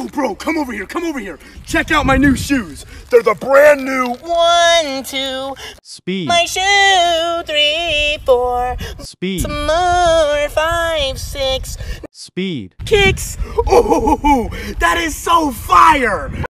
bro, come over here. Check out my new shoes. They're the brand new 1, 2. Speed. My shoe 3, 4. Speed. Some more 5, 6. Speed. Kicks. Oh, that is so fire.